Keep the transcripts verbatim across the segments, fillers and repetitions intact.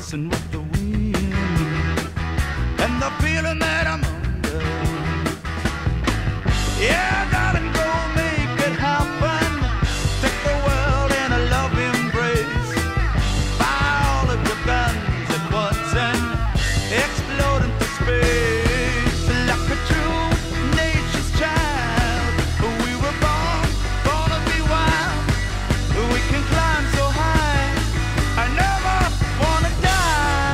messing with the wind and the feeling that I'm under. Yeah, darling, go make it happen. Take the world in a love embrace. Fire all of your guns at once and explode into space. Like a true nature's child, we were born, born to be wild. We can climb so high, I never wanna die.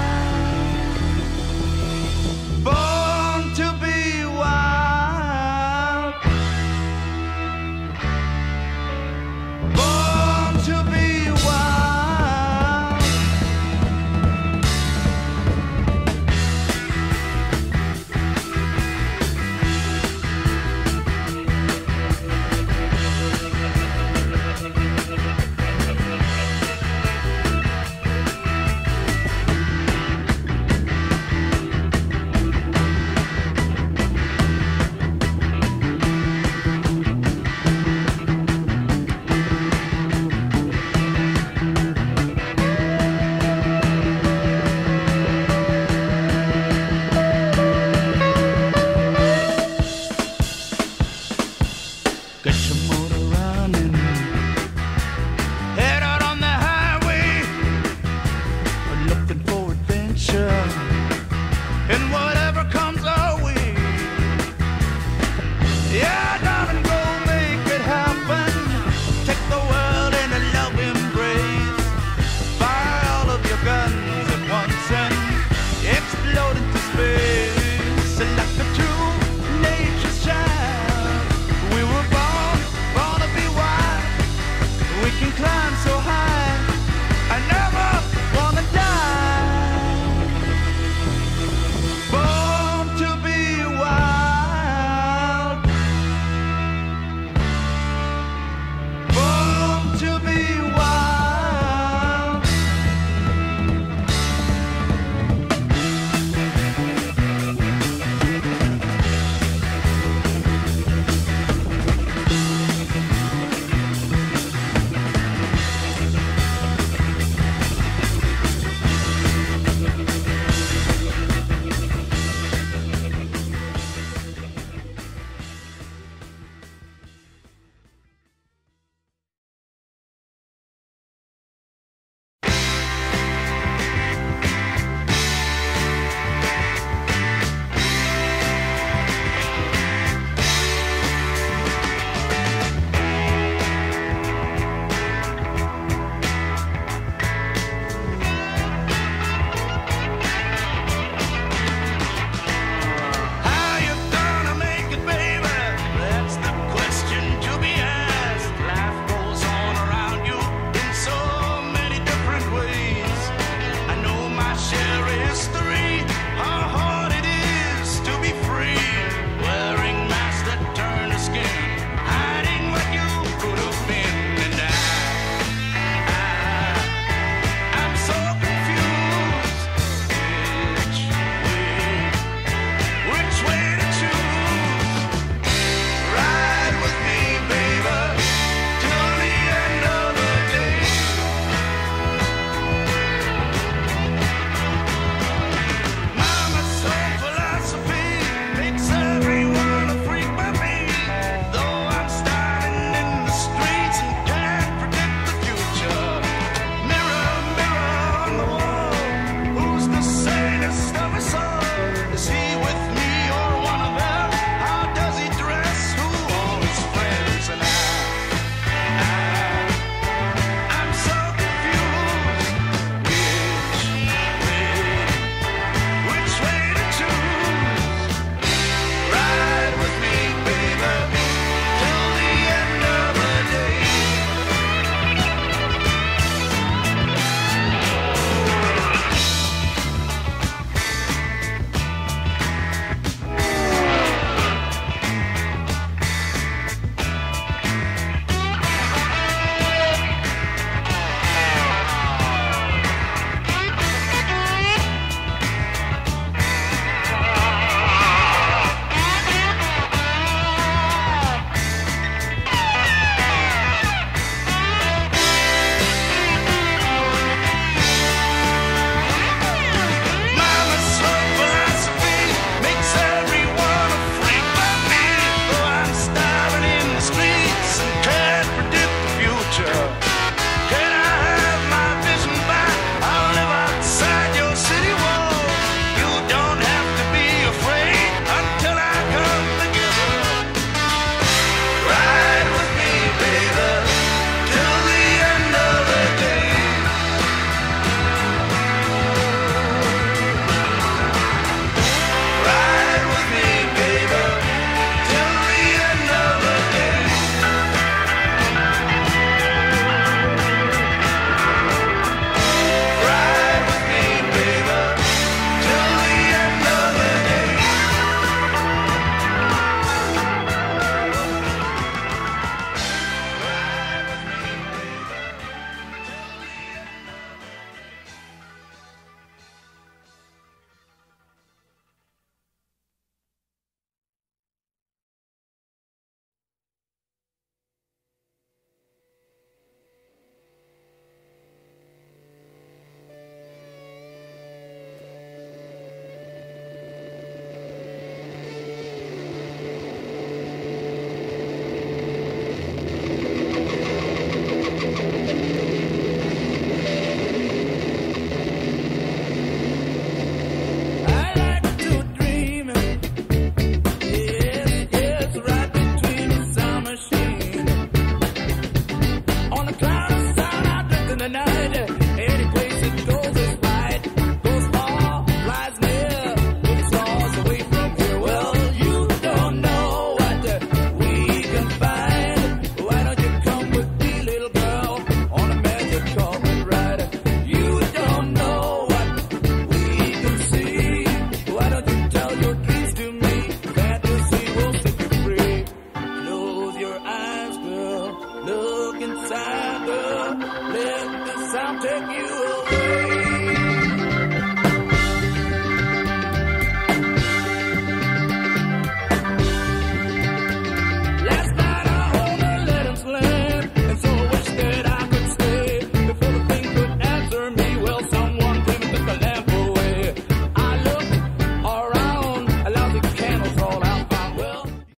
the night. Any place that goes is right. Goes far, flies near, with the stars away from here. Well, you don't know what we can find. Why don't you come with me, little girl, on a magic carpet ride? You don't know what we can see. Why don't you tell your dreams to me? Fantasy will set you free. Close your eyes, girl. Look inside, girl. Let the sound take you away.